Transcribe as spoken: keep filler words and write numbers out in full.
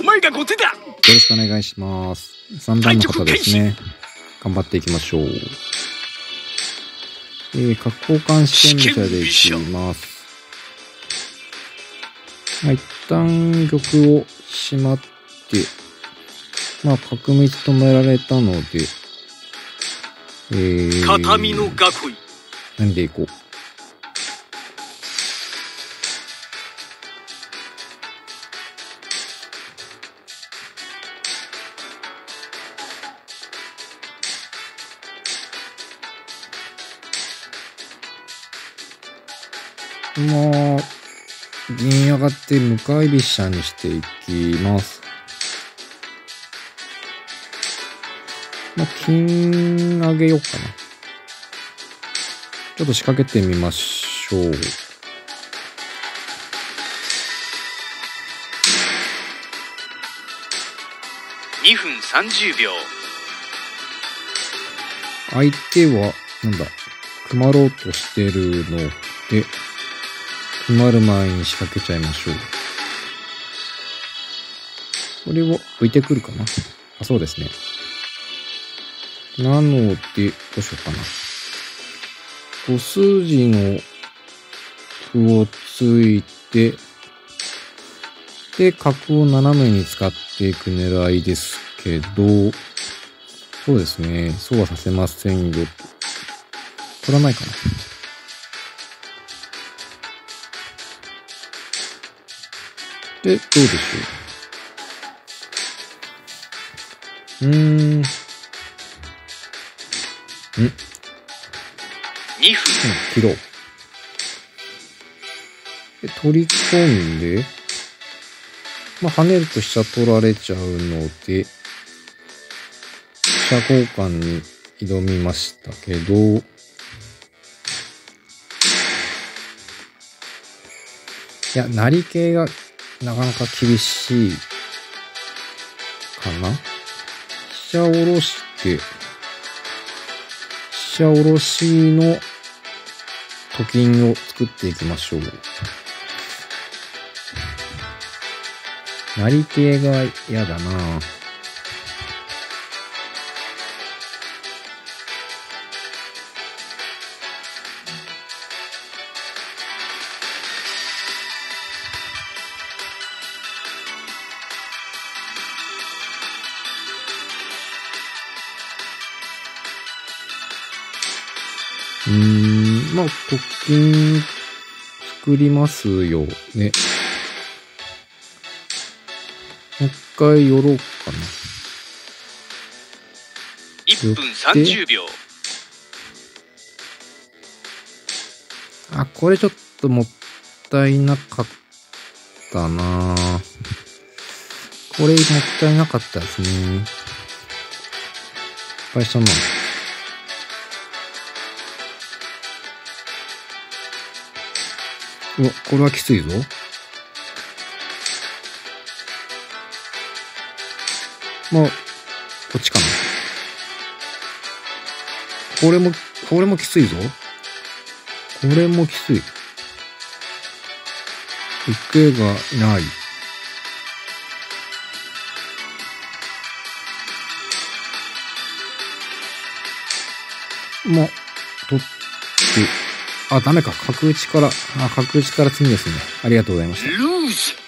前が後手だ。よろしくお願いします。さんばんの方ですね。頑張っていきましょう。えー、角交換試験飛車でいきます。まあ、一旦玉をしまって、まあ、角道止められたので、えー、 片身の囲い。 何でいこう。まあ、銀上がって向かい飛車にしていきます。まあ、金上げようかな。ちょっと仕掛けてみましょう。 にふんさんじゅうびょう。 相手は、なんだ、組まろうとしてるので、組まる前に仕掛けちゃいましょう。これを浮いてくるかな。あ、そうですね。なので、どうしようかな。ご筋の歩をついて、で、角を斜めに使っていく狙いですけど、そうですね。そうはさせませんよ。取らないかな。で、どうでしょう。うーん。んにふん。 切ろう。で、取り込んで、まあ、跳ねると飛車取られちゃうので、飛車交換に挑みましたけど、いや、成り系がなかなか厳しいかな。飛車下ろして、飛車下ろしのと金を作っていきましょう。成り系が嫌だな。うーん、まあ、と金作りますよね。もう一回寄ろうかな。 いっぷんさんじゅうびょう。 あ、これちょっともったいなかったな。これもったいなかったですね。失敗したな。うわ、これはきついぞ。まあ、こっちかな。これも、これもきついぞ。これもきつい。受けがない。まあ、取って、あ、ダメか。角打ちから、あ、角打ちから次ですね。ありがとうございました。 ルーズ。